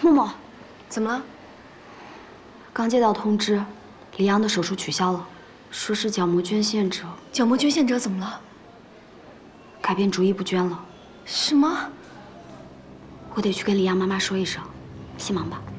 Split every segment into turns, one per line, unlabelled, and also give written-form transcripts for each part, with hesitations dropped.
默默，
怎么了？
刚接到通知，李阳的手术取消了，说是角膜捐献者。
角膜捐献者怎么了？
改变主意不捐了。
什么？
我得去跟李阳妈妈说一声，先忙吧。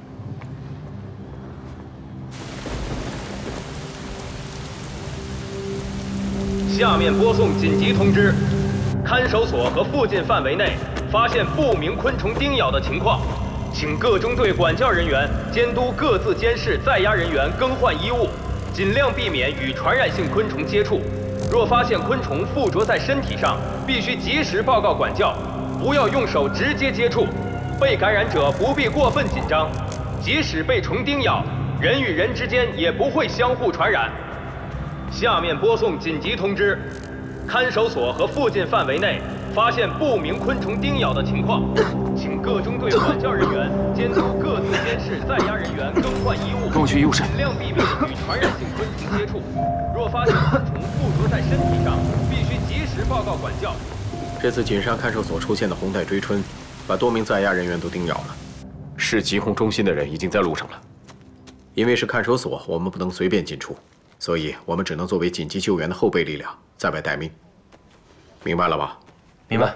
下面播送紧急通知：看守所和附近范围内发现不明昆虫叮咬的情况，请各中队管教人员监督各自监视在押人员更换衣物，尽量避免与传染性昆虫接触。若发现昆虫附着在身体上，必须及时报告管教，不要用手直接接触。被感染者不必过分紧张，即使被虫叮咬，人与人之间也不会相互传染。 下面播送紧急通知：看守所和附近范围内发现不明昆虫叮咬的情况，请各中队管教人员监督各自监视在押人员更换衣物，
跟我去医务室，
尽量避免与传染性昆虫接触。若发现昆虫附着在身体上，必须及时报告管教。
这次锦山看守所出现的红带锥春，把多名在押人员都叮咬了。市疾控中心的人已经在路上了。因为是看守所，我们不能随便进出。 所以，我们只能作为紧急救援的后备力量，在外待命。明白了吧？
明白。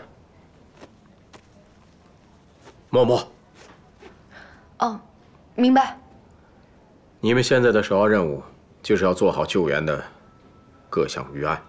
默默。
哦，明白。
你们现在的首要任务就是要做好救援的各项预案。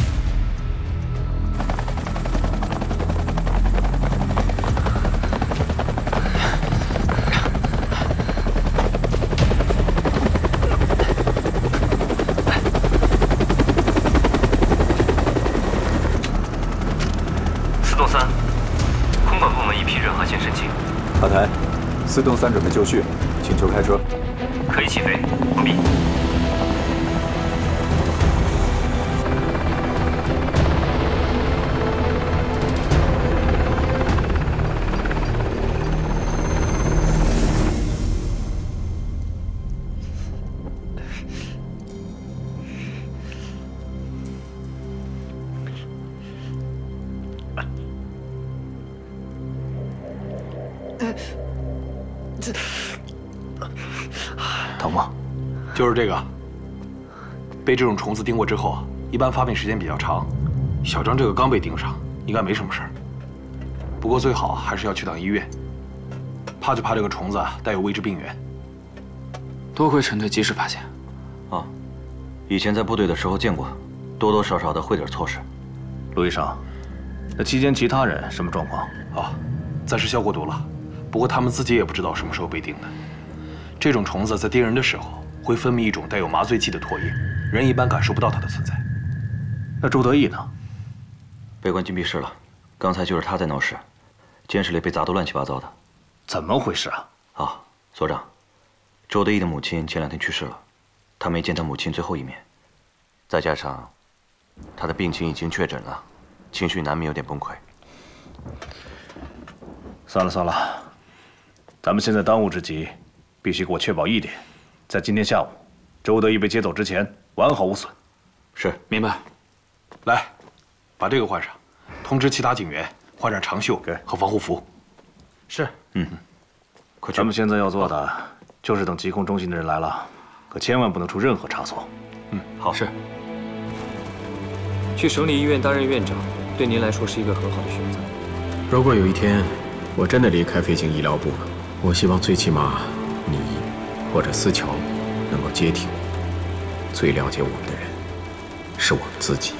4栋3准备就绪，请求开车。
可以起飞，关闭。
疼吗？就是这个。被这种虫子叮过之后啊，一般发病时间比较长。小张这个刚被叮上，应该没什么事儿。不过最好还是要去趟医院，怕就怕这个虫子带有未知病源。
多亏陈队及时发现。
啊，以前在部队的时候见过，多多少少的会点错事。
陆医生，那期间其他人什么状况？
啊，暂时消过毒了，不过他们自己也不知道什么时候被叮的。这种虫子在叮人的时候会分泌一种带有麻醉剂的唾液，人一般感受不到它的存在。
那周德义呢？
被关禁闭室了，刚才就是他在闹事，监室里被砸得乱七八糟的。
怎么回事啊？
啊，所长，周德义的母亲前2天去世了，他没见他母亲最后一面，再加上他的病情已经确诊了，情绪难免有点崩溃。
算了算了，咱们现在当务之急，必须给我确保一点，在今天下午，周德义被接走之前完好无损。
是，
明白。
来，把这个换上，通知其他警员换上长袖和防护服。
是。
快去。
咱们现在要做的就是等疾控中心的人来了，可千万不能出任何差错。
好。是。
去省里医院担任院长，对您来说是一个很好的选择。
如果有一天我真的离开飞行医疗部了，我希望最起码你或者思乔能够接替我。最了解我们的人是我们自己。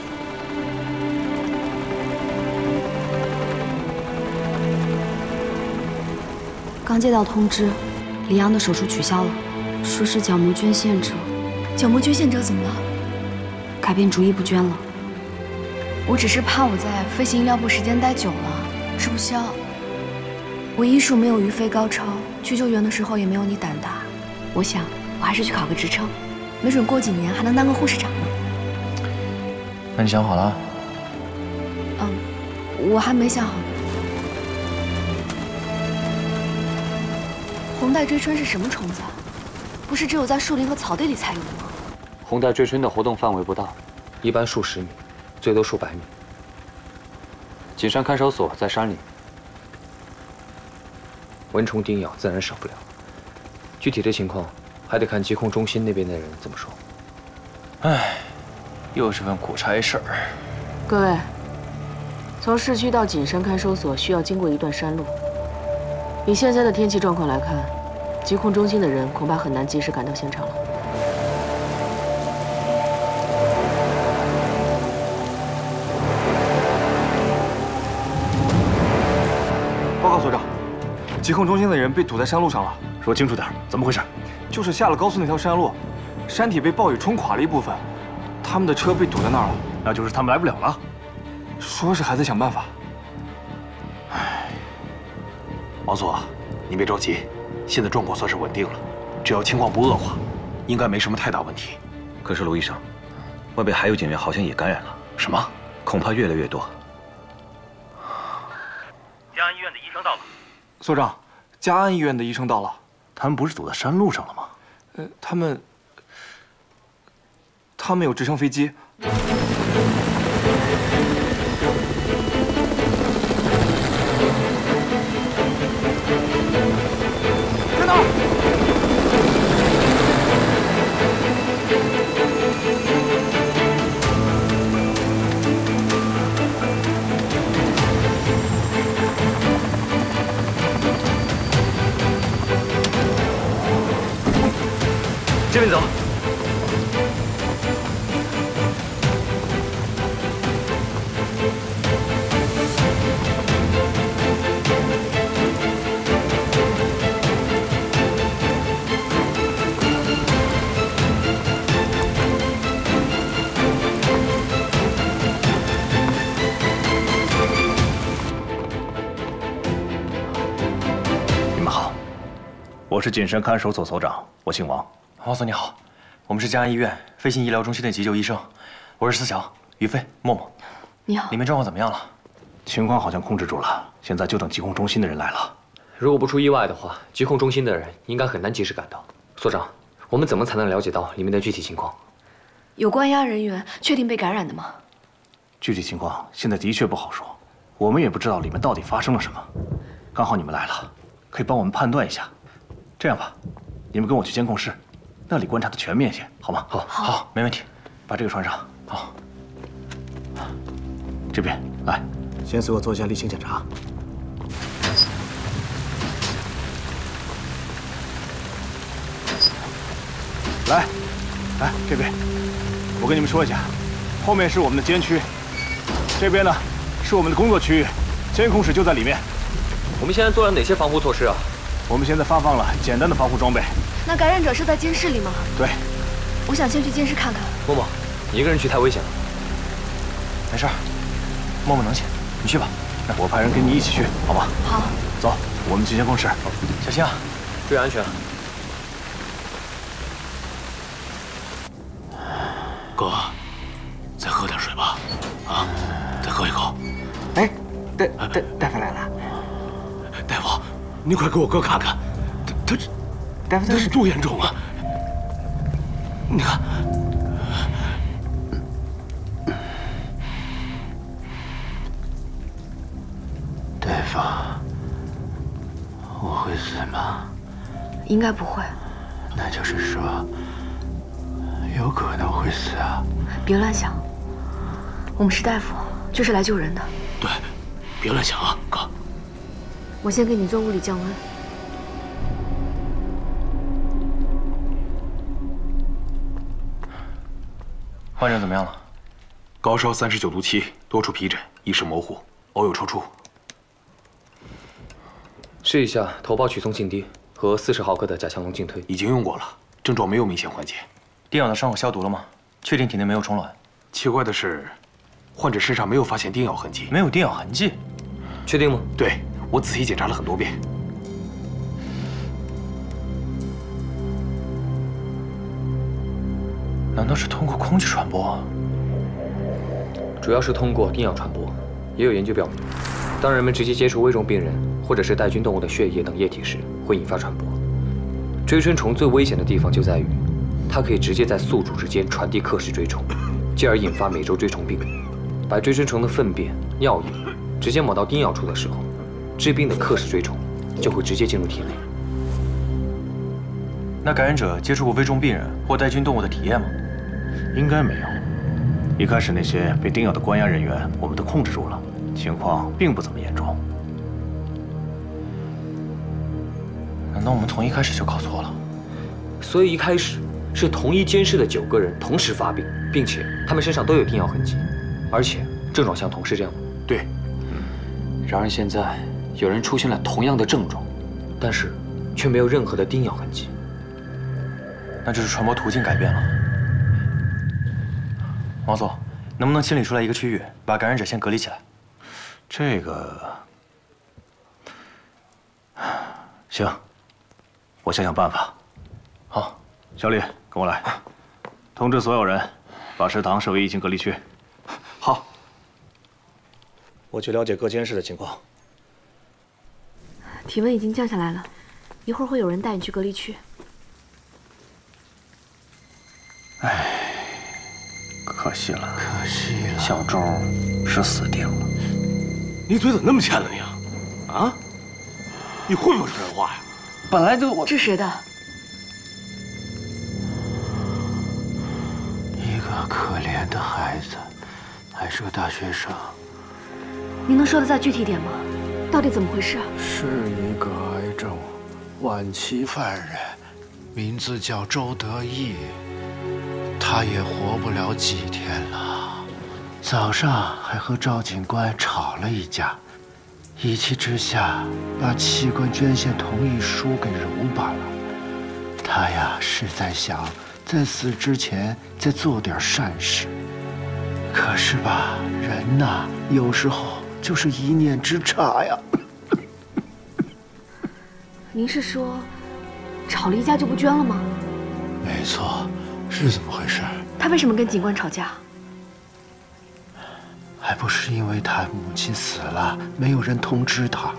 刚接到通知，李阳的手术取消了，说是角膜捐献者。
角膜捐献者怎么了？
改变主意不捐了。
我只是怕我在飞行医疗部时间待久了，吃不消。我医术没有于飞高超，去救援的时候也没有你胆大。我想，我还是去考个职称，没准过几年还能当个护士长呢。
那你想好了？
我还没想好呢。红带锥春是什么虫子啊？不是只有在树林和草地里才有的吗？
红带锥春的活动范围不大，一般数十米，最多数百米。锦山看守所在山里。 蚊虫叮咬自然少不了。具体的情况还得看疾控中心那边的人怎么说。
唉，又是份苦差事儿。
各位，从市区到景山看守所需要经过一段山路。以现在的天气状况来看，疾控中心的人恐怕很难及时赶到现场了。
报告所长，疾控中心的人被堵在山路上了。
说清楚点，怎么回事？
就是下了高速那条山路，山体被暴雨冲垮了一部分，他们的车被堵在那儿了。
那就是他们来不了了。
说是还在想办法。
王所，你别着急，现在状况算是稳定了，只要情况不恶化，应该没什么太大问题。
可是卢医生，外边还有警员好像也感染了。
什么？
恐怕越来越多。
嘉安医院的医生到了。
所长，嘉安医院的医生到了。
他们不是堵在山路上了吗？
他们有直升飞机。在哪儿？
这边走。
你们好，我是景山看守所所长，我姓王。
王所你好，我们是嘉安医院飞行医疗中心的急救医生，我是思乔、于飞、默默。
你好。
里面状况怎么样了？
情况好像控制住了，现在就等疾控中心的人来了。
如果不出意外的话，疾控中心的人应该很难及时赶到。所长，我们怎么才能了解到里面的具体情况？
有关押人员确定被感染的吗？
具体情况现在的确不好说，我们也不知道里面到底发生了什么。刚好你们来了，可以帮我们判断一下。这样吧，你们跟我去监控室。那里观察的全面些，好吗？
好，没问题。
把这个穿上。好。这边来，
先随我做一下例行检查。
来，这边，我跟你们说一下，后面是我们的监区，这边呢是我们的工作区域，监控室就在里面。
我们现在做了哪些防护措施啊？
我们现在发放了简单的防护装备。
那感染者是在监室里吗？
对。
我想先去监室看看。
默默，你一个人去太危险了。
没事，默默能行，你去吧。
我派人跟你一起去，好吗？
好。
走，我们去监控室。
小心啊，
注意安全。
哥，再喝点水吧。啊，再喝一口。
哎，大夫来了。
大夫，你快给我哥看看，他是多严重啊！你看，
大夫，我会死吗？
应该不会。
那就是说，有可能会死啊！
别乱想，我们是大夫，就是来救人的。
对，别乱想啊，哥。
我先给你做物理降温。
患者怎么样了？
高烧39度7，多处皮疹，意识模糊，偶有抽搐。
试一下头孢曲松净滴和40毫克的甲强龙净推。
已经用过了，症状没有明显缓解。
叮咬的伤口消毒了吗？确定体内没有虫卵？
奇怪的是，患者身上没有发现叮咬痕迹。
没有叮咬痕迹？
确定吗？
对，我仔细检查了很多遍。
难道是通过空气传播？
主要是通过叮咬传播。也有研究表明，当人们直接接触危重病人或者是带菌动物的血液等液体时，会引发传播。追春虫最危险的地方就在于，它可以直接在宿主之间传递克氏锥虫，进而引发美洲锥虫病。把追春虫的粪便、尿液直接抹到叮咬处的时候，致病的克氏锥虫就会直接进入体内。
那感染者接触过危重病人或带菌动物的体验吗？应该没有。一开始那些被叮咬的关押人员，我们都控制住了，情况并不怎么严重。难道我们从一开始就搞错了？
所以一开始是同一监视的9个人同时发病，并且他们身上都有叮咬痕迹，而且症状相同，是这样吗？
对。
然而现在有人出现了同样的症状，但是却没有任何的叮咬痕迹。
那就是传播途径改变了。王总，能不能清理出来一个区域，把感染者先隔离起来？这个，行，我想想办法。好，小李，跟我来，通知所有人，把食堂设为疫情隔离区。
好。
我去了解各监室的情况。
体温已经降下来了，一会儿会有人带你去隔离区。
唉，可惜了，可惜了，小周是死定了。
你嘴怎么那么欠了你啊？啊？你会不会说人话呀？
本来就我
是谁的？
一个可怜的孩子，还是个大学生。
您能说的再具体点吗？到底怎么回事啊？
是一个癌症晚期犯人，名字叫周德义。他也活不了几天了。早上还和赵警官吵了一架，一气之下把器官捐献同意书给揉巴了。他呀是在想在死之前再做点善事，可是吧，人呐有时候就是一念之差呀。
您是说吵了一架就不捐了吗？
没错。是怎么回事？
他为什么跟警官吵架？
还不是因为他母亲死了，没有人通知他。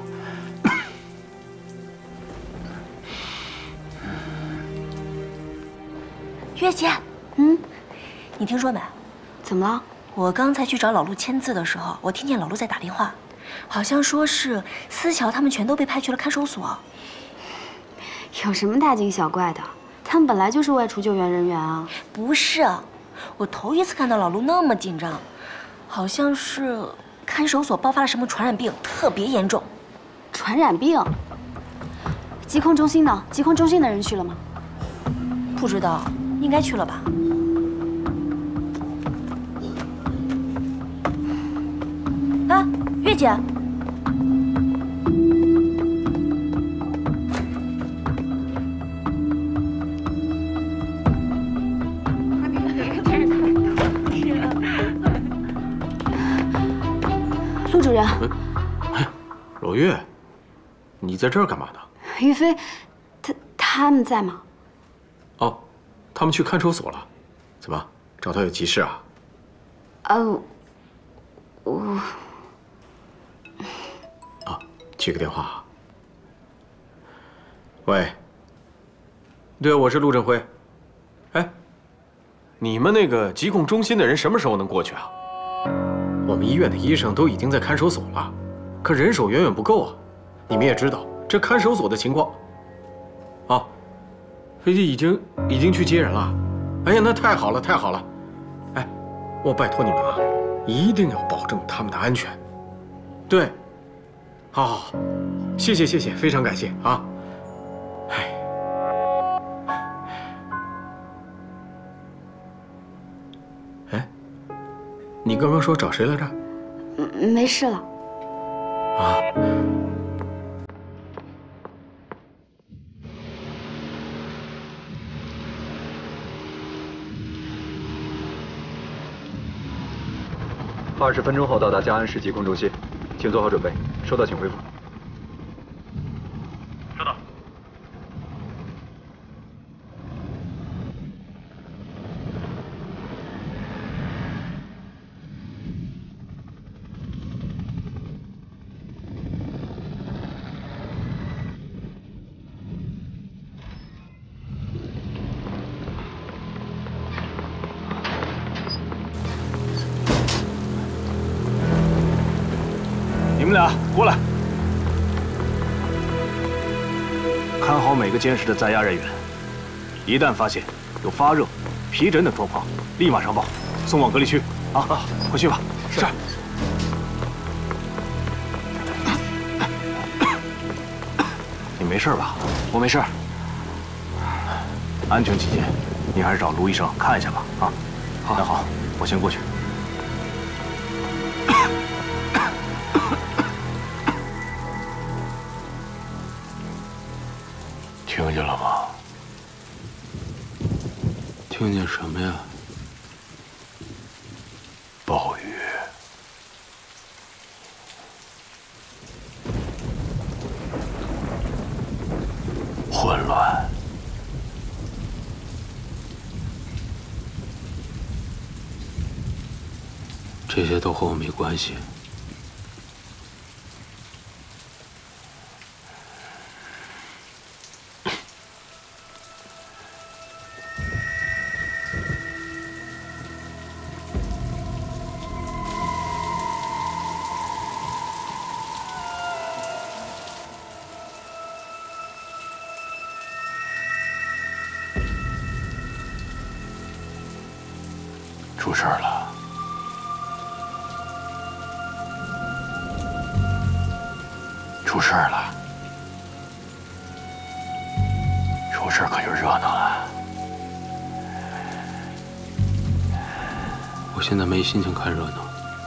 月姐，你听说没？
怎么了？
我刚才去找老陆签字的时候，我听见老陆在打电话，好像说是思乔他们全都被派去了看守所。
有什么大惊小怪的？他们本来就是外出救援人员啊！
不是，我头一次看到老陆那么紧张，好像是看守所爆发了什么传染病，特别严重。
传染病？疾控中心呢？疾控中心的人去了吗？
不知道，应该去了吧。啊，月姐。
陆主任，
老岳，你在这儿干嘛呢？
于飞，他们在吗？
哦，他们去看守所了。怎么，找他有急事啊？
我
接个电话。喂，对，我是陆振辉。哎，你们那个疾控中心的人什么时候能过去啊？我们医院的医生都已经在看守所了，可人手远远不够啊。你们也知道这看守所的情况。啊，飞机已经去接人了。哎呀，那太好了，太好了。哎，我拜托你们啊，一定要保证他们的安全。对，好，谢谢，非常感谢啊。你刚刚说找谁来着？
没事了。
啊。
20分钟后到达嘉安市疾控中心，请做好准备。收到，请回复。
收到。
你们俩过来。 看好每个监视的在押人员，一旦发现有发热、皮疹等状况，立马上报，送往隔离区。啊，回去吧。是。你没事吧？
我没事。
安全起见，你还是找卢医生看一下吧。啊，好，那好，我先过去。
听见了吗？听见什么呀？暴雨。混乱。这些都和我没关系。出事儿了。出事儿了。出事儿可就热闹了。我现在没心情看热闹。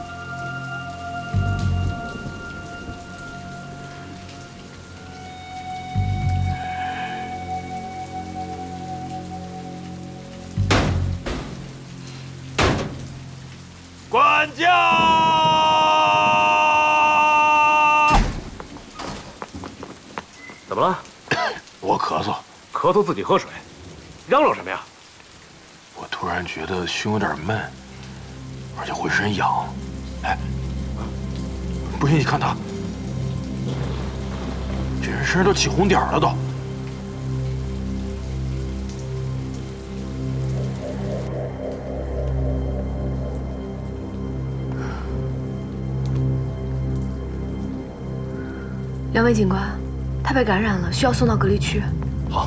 管教！
怎么了？
我咳嗽。
咳嗽自己喝水，嚷嚷什么呀？
我突然觉得胸有点闷，而且浑身痒。哎，不信你看他，这人身上都起红点了都。
两位警官，他被感染了，需要送到隔离区。
好。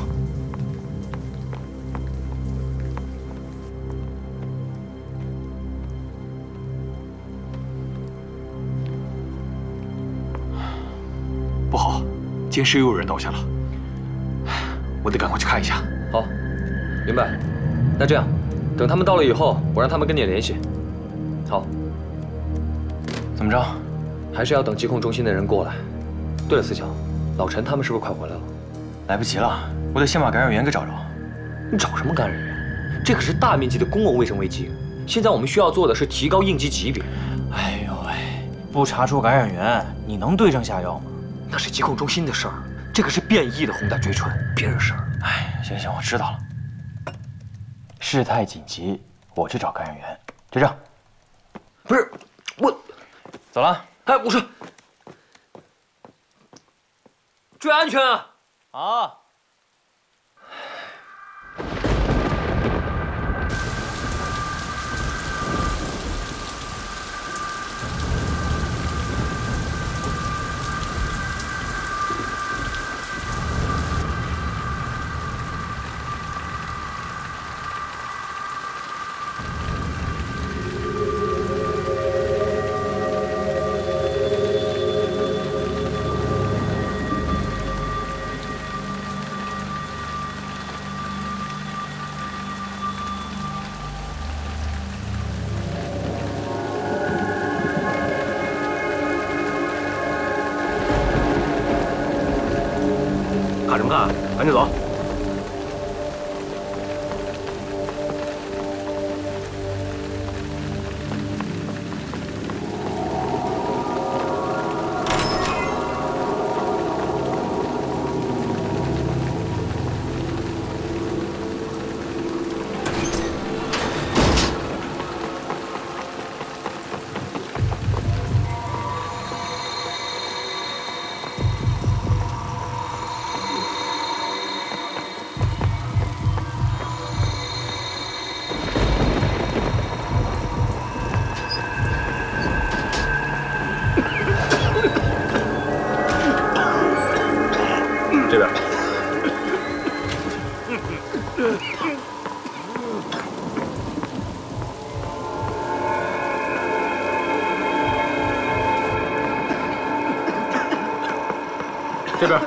不好，监视又有人倒下了，我得赶快去看一下。
好，明白。那这样，等他们到了以后，我让他们跟你联系。好。
怎么着？
还是要等疾控中心的人过来。对了，四桥，老陈他们是不是快回来了？
来不及了，我得先把感染源给找着。
你找什么感染源？这可是大面积的公共卫生危机。现在我们需要做的是提高应急级别。
哎呦喂，不查出感染源，你能对症下药吗？
那是疾控中心的事儿，这可是变异的红带锥唇，别人事儿。
哎，行行，我知道了。事态紧急，我去找感染源。就这样。
不是，我
走了。
哎，我说。注意安全啊！
好。
看什么看？赶紧走！
这边。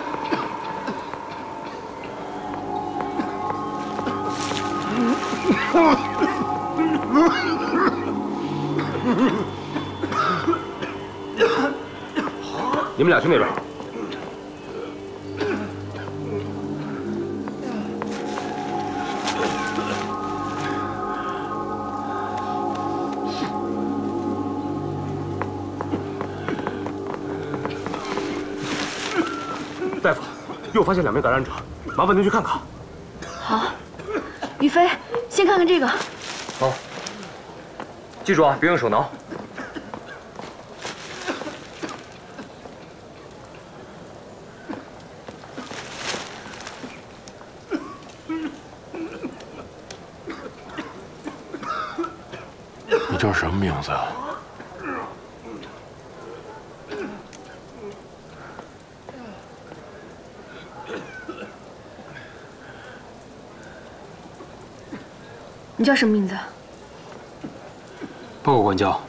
你们俩去那边。大夫，又发现2名感染者，麻烦您去看看。
好，于飞，先看看这个。
好，记住啊，别用手挠。
你叫什么名字啊？
你叫什么名字？
报告管教，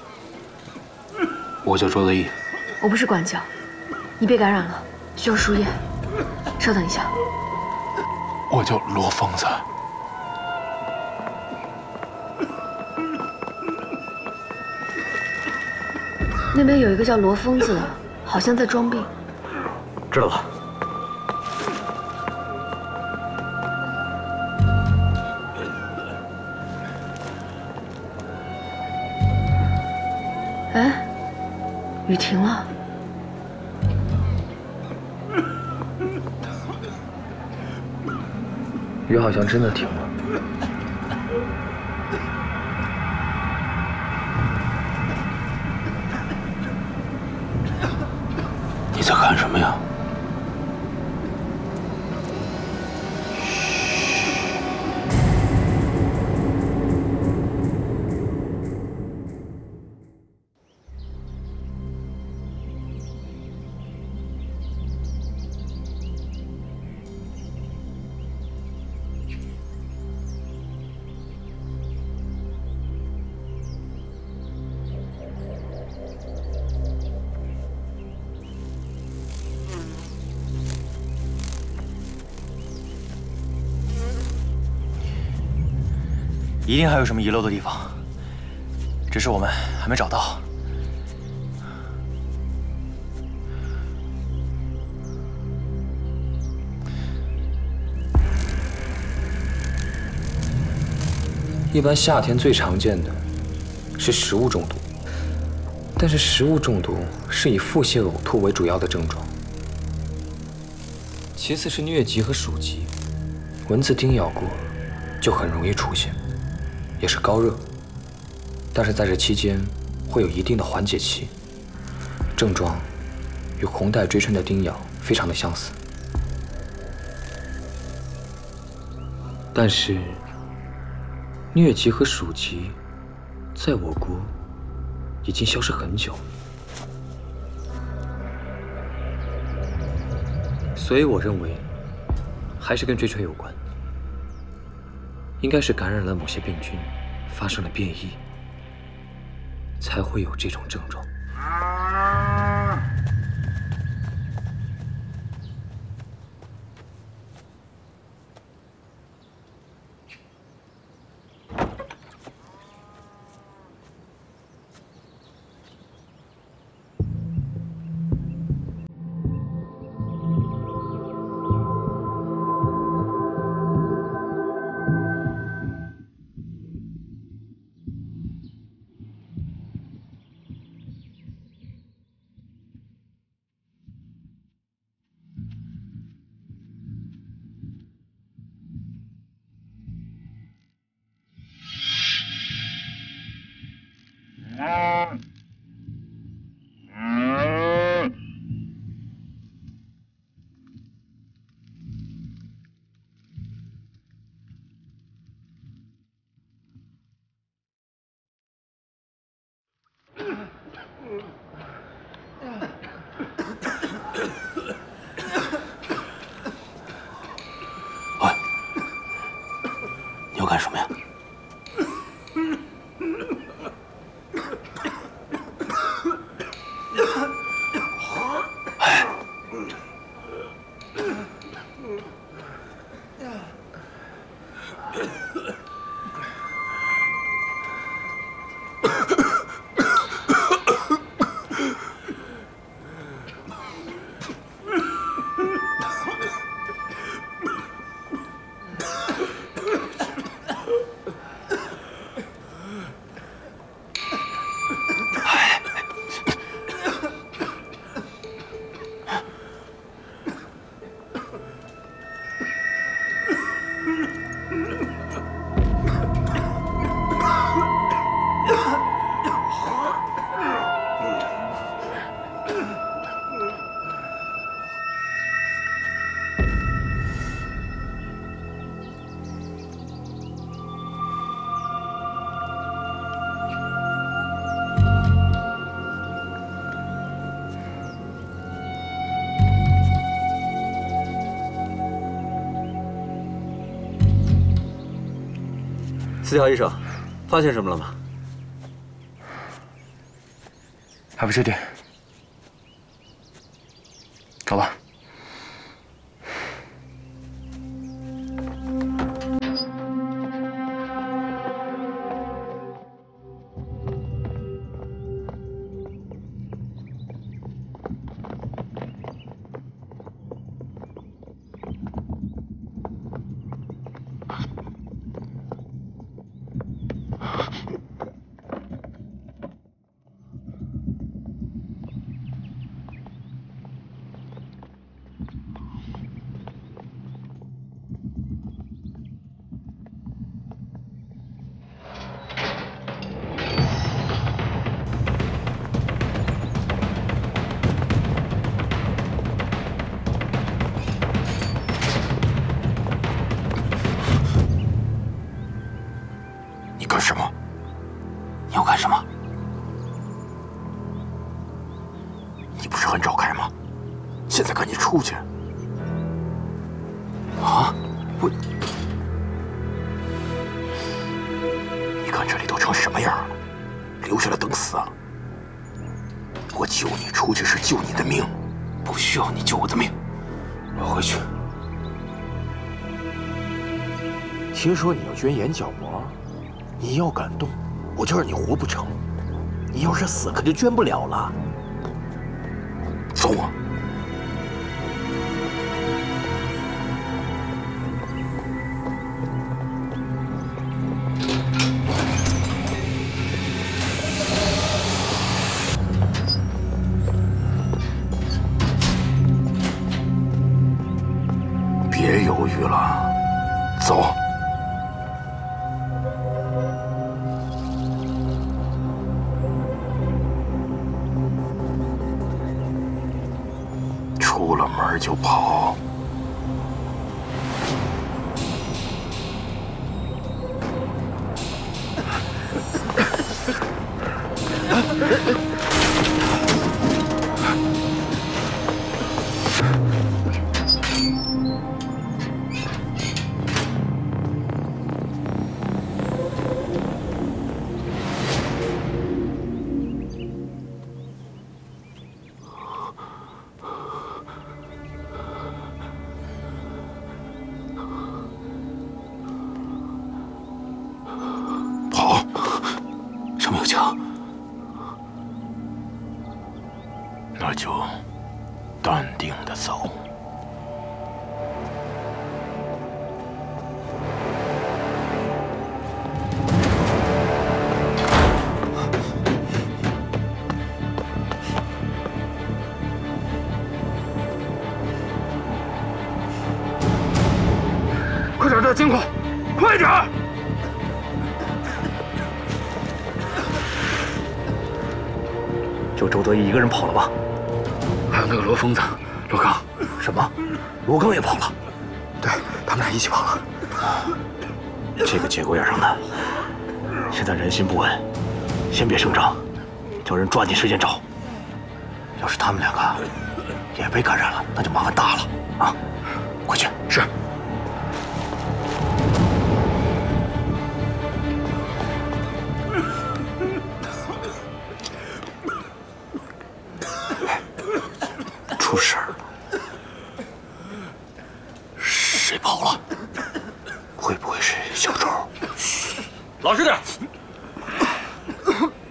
我叫周德义。
我不是管教，你被感染了，需要输液。稍等一下。
我叫罗疯子。
那边有一个叫罗疯子的，好像在装病。
知道了。
哎，雨停了。
雨好像真的停了。
你在干什么呀？
一定还有什么遗漏的地方，只是我们还没找到。
一般夏天最常见的是食物中毒，但是食物中毒是以腹泻、呕吐为主要的症状，其次是疟疾和鼠疾，蚊子叮咬过就很容易出现。也是高热，但是在这期间会有一定的缓解期，症状与红带锥春的叮咬非常的相似。但是疟疾和鼠疾在我国已经消失很久，所以我认为还是跟锥春有关。应该是感染了某些病菌，发生了变异，才会有这种症状。
四条医生，发现什么了吗？
还不确定。走吧。
你干什么？你要干什么？你不是很找开吗？现在赶紧出去！啊！我……你看这里都成什么样了？留下来等死啊！我救你出去是救你的命，不需要你救我的命。我要回去。听说你要捐眼角膜。 你要敢动，我就让你活不成。你要是死，可就捐不了了。走啊！别犹豫了，走。 出了门就跑。上面有墙，那就淡定的走。快点调监控，快点！ 就周德义一个人跑了吧？还有那个罗疯子、罗刚。什么？罗刚也跑了？对，他们俩一起跑了。这个节骨眼上的，现在人心不稳，先别声张，叫人抓紧时间找。要是他们两个也被感染了，那就麻烦大了啊！快去。是。 出事儿了！谁跑了？会不会是小周？
老实点！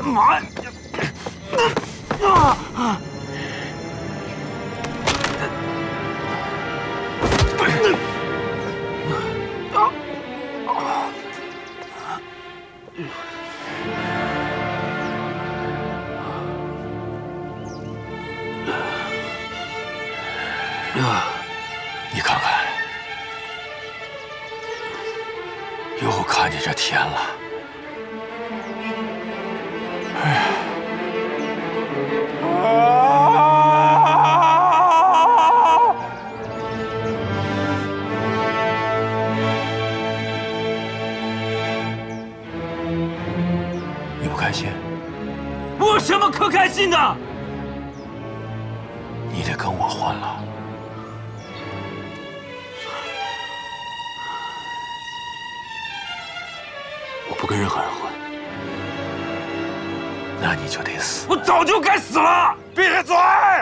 嘛呀？
你看看，又看见这天了。哎。 你不开心？
我有什么可开心的？
你得跟我换了。我不跟任何人混，那你就得死。
我早就该死了！闭嘴！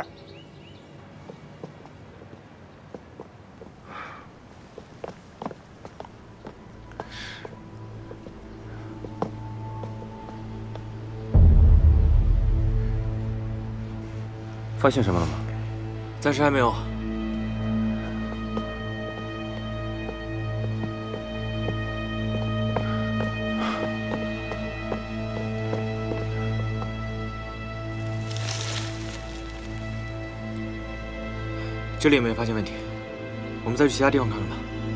发现什么了吗？
暂时还没有。这里也没发现问题，我们再去其他地方看看吧。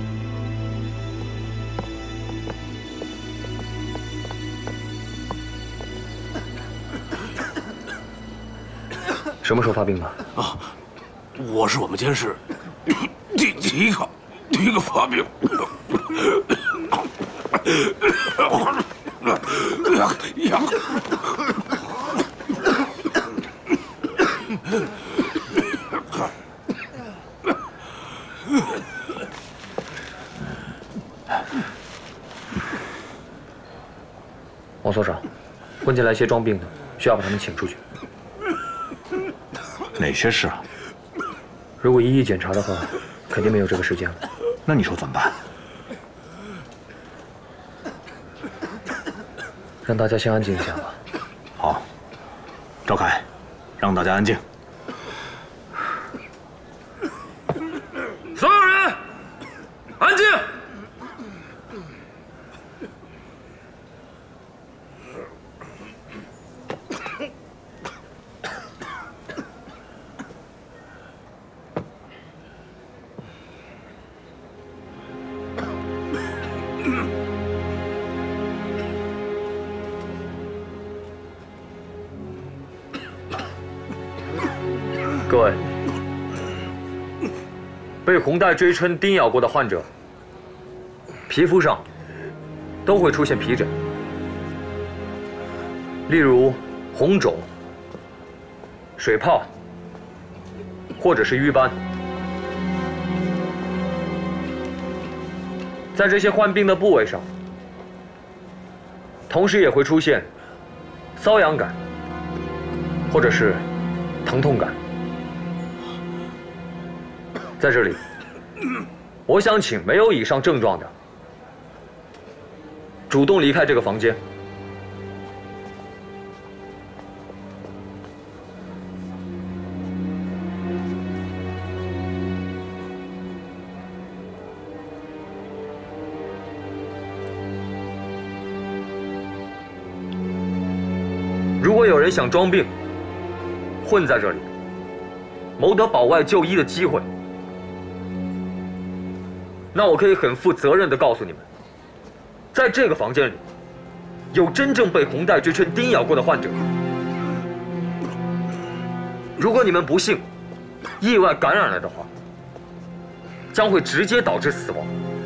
什么时候发病的？
啊，我是我们监视第一个发病。
王所长，混进来一些装病的，需要把他们请出去。
哪些事啊？
如果一一检查的话，肯定没有这个时间了。
那你说怎么办？
让大家先安静一下吧。
好，赵凯，让大家安静。
所有人，安静！
各位，被红带锥春叮咬过的患者，皮肤上都会出现皮疹，例如红肿、水泡，或者是瘀斑。在这些患病的部位上，同时也会出现瘙痒感，或者是疼痛感。 在这里，我想请没有以上症状的主动离开这个房间。如果有人想装病，混在这里，谋得保外就医的机会， 那我可以很负责任地告诉你们，在这个房间里，有真正被红带锥春叮咬过的患者。如果你们不幸意外感染了的话，将会直接导致死亡。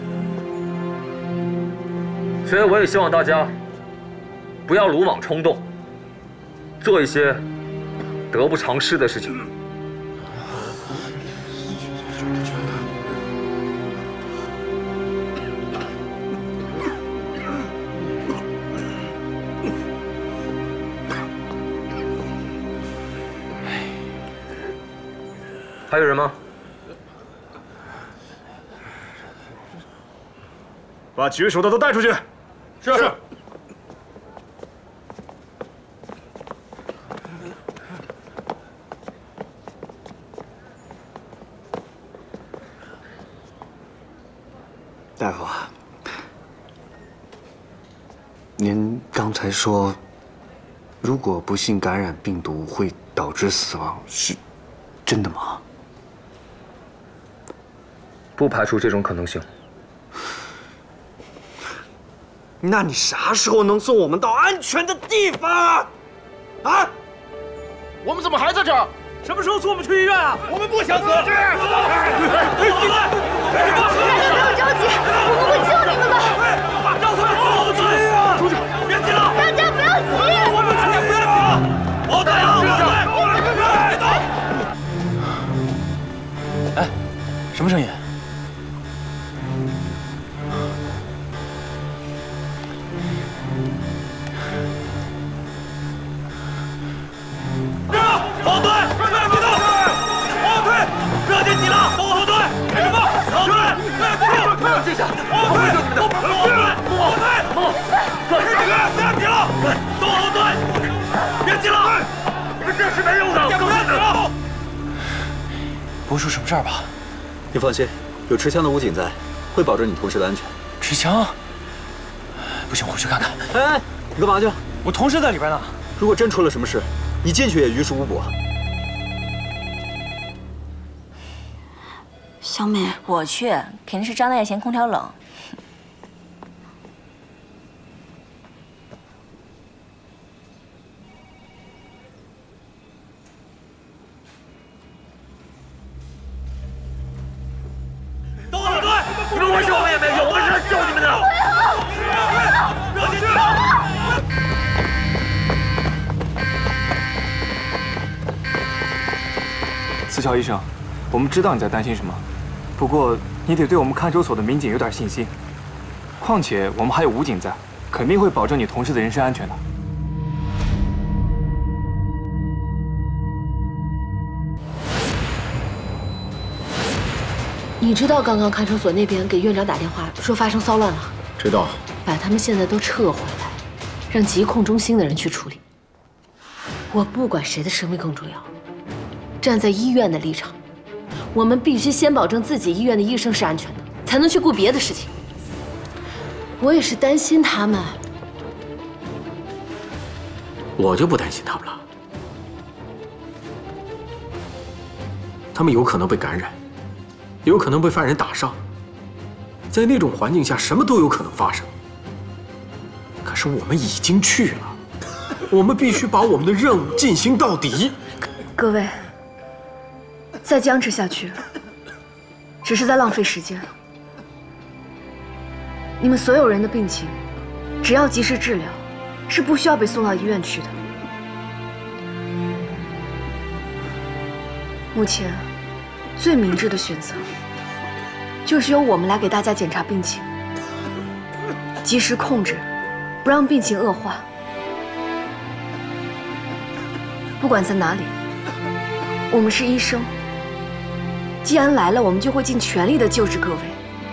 所以我也希望大家不要鲁莽冲动，做一些得不偿失的事情。 还有人吗？
把举手的都带出去。
是。 大夫啊，您刚才说，如果不幸感染病毒会导致死亡，是真的吗？
不排除这种可能性。
那你啥时候能送我们到安全的地方啊？啊？
我们怎么还在这儿？什么时候送我们去医院啊？我们不想死。大家不要着急，我们会救你们的。让他们后退啊！出去，别急了。大家不要急，我们大家不要急了。后退啊！别动！
哎，什么声音？
后退！不要激动！后退！不要进挤了！都后退！干什么？后退！不要激动！不要这下！后退！后退！后退！不要挤了！都后退！别挤了！你们这是没用的！不要挤了！
不会出什么事儿吧？
你放心，有持枪的武警在，会保证你同事的安全。
持枪？不行，我去看看。
哎，你干嘛去？
我同事在里边呢。
如果真出了什么事， 你进去也于事无补。
小美，
我去，肯定是张大爷嫌空调冷。
都后退！你们我救我也没用，我是来救你们的。不要进去！
思乔医生，我们知道你在担心什么，不过你得对我们看守所的民警有点信心。况且我们还有武警在，肯定会保证你同事的人身安全的。
你知道刚刚看守所那边给院长打电话说发生骚乱了？
知道。
把他们现在都撤回来，让疾控中心的人去处理。我不管谁的生命更重要。 站在医院的立场，我们必须先保证自己医院的医生是安全的，才能去顾别的事情。我也是担心他们，
我就不担心他们了。他们有可能被感染，有可能被犯人打伤，在那种环境下，什么都有可能发生。可是我们已经去了，我们必须把我们的任务进行到底。
各位。 再僵持下去，只是在浪费时间。你们所有人的病情，只要及时治疗，是不需要被送到医院去的。目前，最明智的选择，就是由我们来给大家检查病情，及时控制，不让病情恶化。不管在哪里，我们是医生。 既然来了，我们就会尽全力的救治各位。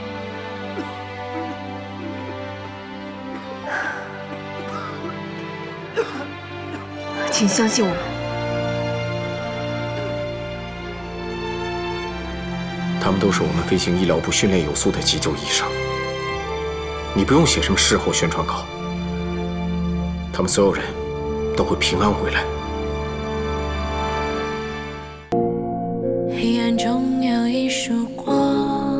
请相信我们。
他们都是我们飞行医疗部训练有素的急救医生，你不用写什么事后宣传稿，他们所有人都会平安回来。
黑暗中有一束光，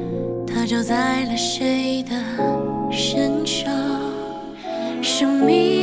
它照在了谁的身上？生命。